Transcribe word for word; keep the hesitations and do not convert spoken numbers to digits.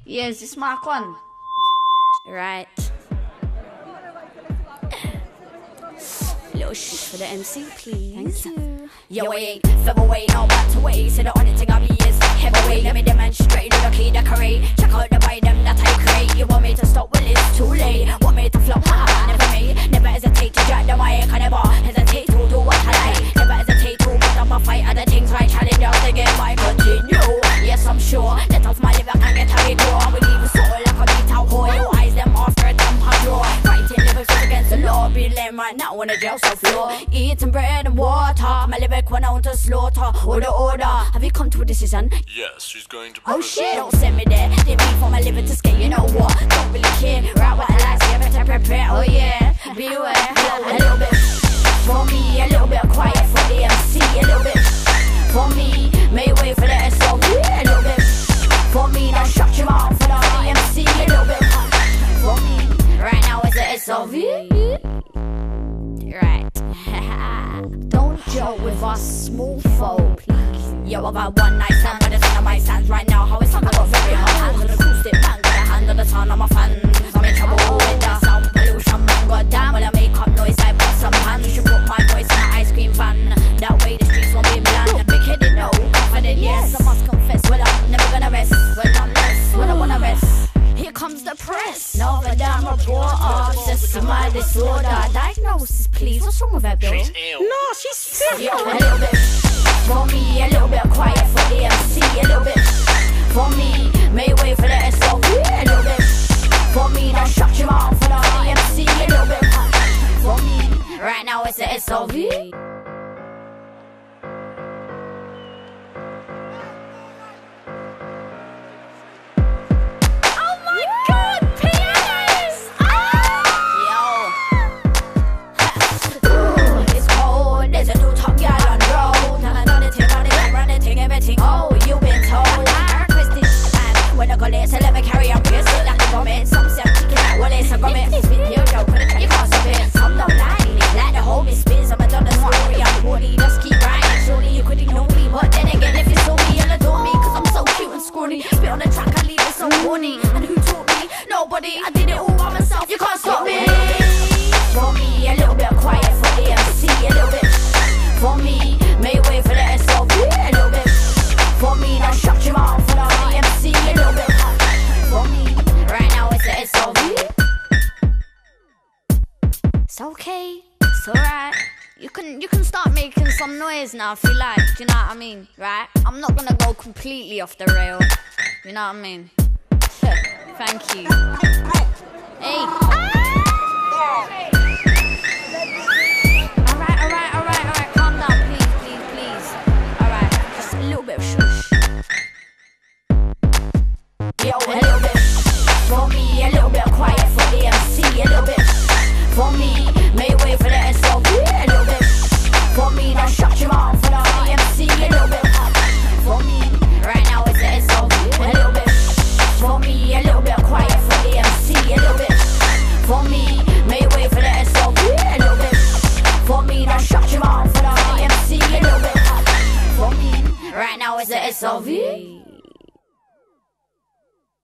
Yes, it's Mark one. Right. Little shh for the M C, please. Thank you. Yo, I ain't featherweight, no back to wait. So the only thing I be is heavyweight. Let me demonstrate, do the key decorate. Check out the item that I create. You want me to stop? Well, it's too late. Want me to flop? Ha, never me. Never hesitate to jack the mic. I never hesitate to do what I like. Never hesitate to put up a fight. Other things I challenge out the game. I continue. Yes, I'm sure. Let off my liver and get a big door. I will leave a soul like a beat out whore. You eyes them after a temper draw. Fighting lyrics against the law. Be lame right now on the jail cell floor. Eating bread and water. My lyric went out to slaughter. Order, order. Have you come to a decision? Yes, she's going to. Oh shit, don't send me there. They me for my liver to scare. You know what? Don't really care. Right what I like, so you better prepare. Oh yeah, beware. A little bit for me, a little bit quiet for the M C. A little bit for me, make way for the S O V. A little bit for me, now shut your mouth for the M C. A little bit for me, right now it's the S O V. Right. Don't joke with us small folk. Yo, I got one night stand with the sound of my sands right now. How it's something got very hard. Hands on the acoustic man, got a hand on the sound of my fans. I'm in trouble with the sound pollution, man. God damn, when I make up noise, I bust some hands. You should put my voice in an ice cream van. That way the streets won't be bland. Big headed, no, confident, yes. I must confess, well, I'm never gonna rest. Well, unless, when I wanna rest. Here comes the press. No, the damn reporter. Obsessed my disorder. Diagnosis, please. What's wrong with that girl? She's ill. No, she's fit. Yo, a little bit for me, a little bit quiet for the M C. A little bit for me, make way for the S O V. A little bit for me, now shut your mouth for the M C. A little bit for me, right now it's the S O V. Oh, you been told. I request this and when I go there, so let me carry on. Pierce it like a vomit. Some say I'm kicking out, well, it's a vomit. This video, yo, put a track, you can't stop it. Some don't lie, like the whole spins. I'm a done the story, I'm forty, just keep writing. Surely you could ignore me, but then again, if you saw me, you'll adore me. Cause I'm so cute and scrawny. Spit on the track, I leave it so horny. And who taught me? Nobody. I did it all by myself, you can't stop me. For me, a little bit quiet for the M C. A little bit for me, make way for the S O V. A little bit for me, now shut your mouth for the M C. A little bit for me, right now it's the S O V. It's okay, it's alright. You can you can start making some noise now if you like. Do you know what I mean? Right? I'm not gonna go completely off the rail. You know what I mean? Thank you. Hey. Alright, alright, alright, alright. Calm down, please, please, please. Alright, just a little bit of shush. Yo, a little bit for me, a little bit quiet for the M C. A little bit for me, make way